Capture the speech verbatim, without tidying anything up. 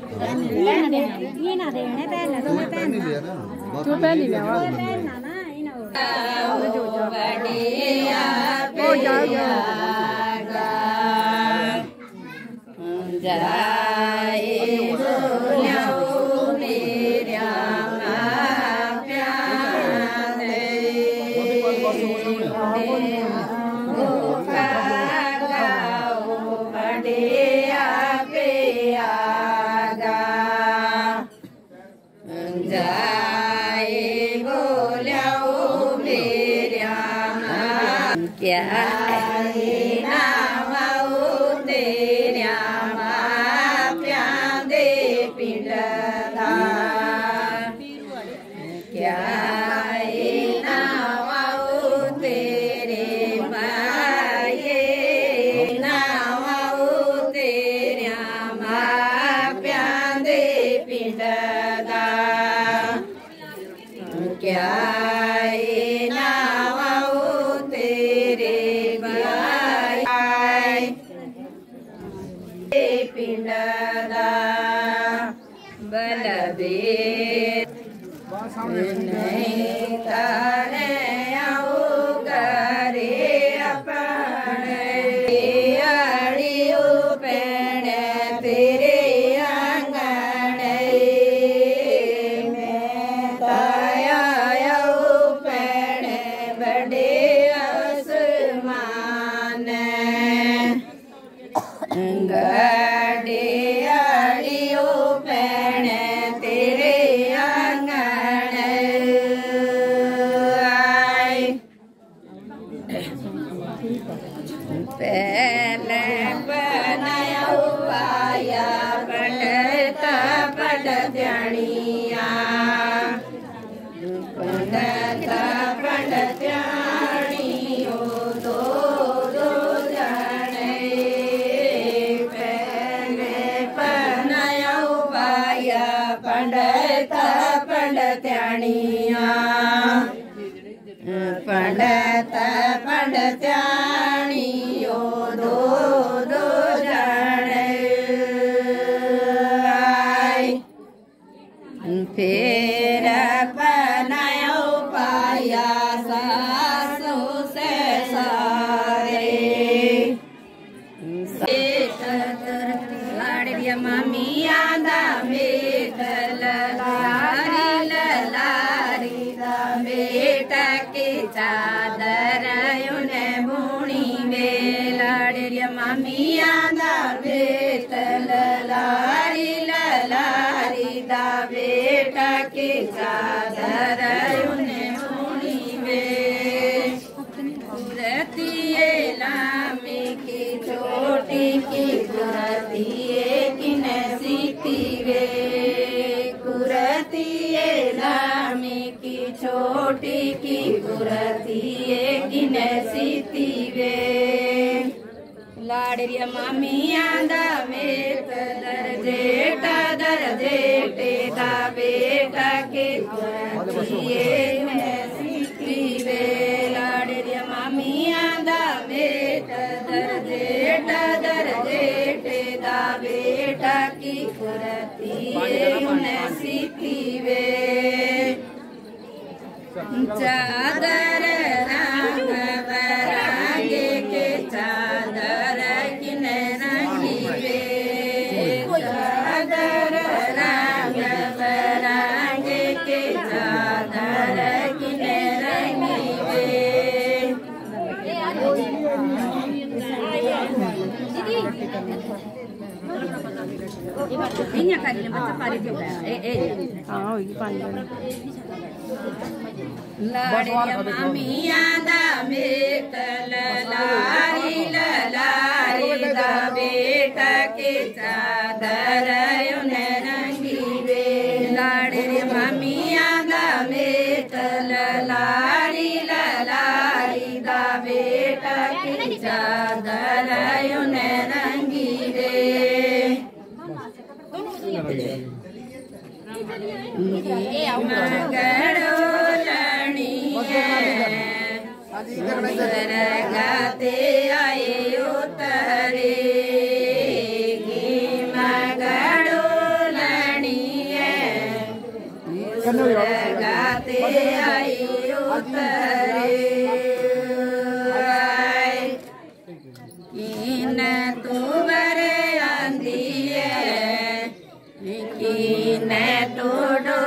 ये ना दे ने पहन ना तो मैं पहन ना तू पहन लिया वो पहन ना ना ये ना जो जो ओ जाओ जाए बोलो मेरा प्यारे क्या नाम तेरा प्यादे पिंडदा क्या नाम तेरे माये नाम तेरा प्यादे पिंडदा क्या पिंडदा बलदेव नहीं तारे आओ करे अपने अड़ियो पेड़ तेरे आंगन में ताया आओ पेड़ बड़े आसमान गड़े अड़ियो पेड़ तेरे आंगन आए पहले बनाया पाया पढ़ता पढ़ जानिया पढ़ता पढ़ जानियो दो दो जाने पढ़ता पढ़त्याणिया पढ़ता पढ़त्याणियो दो दो जाने फिर बनायो पाया सासू से सारे लाड़िया मामिया दा बेटल लारी लारी दा बेटा के चादर उन्हें बुनी वे लाड़िया मामिया दा बेटल लारी लारी दा बेटा के चादर उन्हें बुनी वे कुरतिए लामी की छोटी की कुरतिए किन सीती वे कुरतिए लामी की छोटी की कुरतिए किन सीती वे लाड़िया मामिया दा मेत दरजेटा दरजेटे दा बेटा के कुरतिए किन सीती वे लाड़िया मामिया दा मेत दरजेटा दरजेटे दा बेटा की कुरतिए किन सीती वे चादर रंग बरागे के चादर किन रंगी वे चादर रंग बरागे के चादर किन रंगी वे ini kali ni macam pari juga. Eh eh. हाँ वही पानी लाड़िया मामिया दा बेटल लारी लारी दा बेटा के चादर उन्हें रंगी वे लाड़िया मामिया दा बेटल लारी लारी दा बेटा के चादर उन्हें रंगी वे मगड़ो लड़ी गाते आए उतरे मगड़ो गाते आई उतरे कीन तू बरे आंदी है कीन तू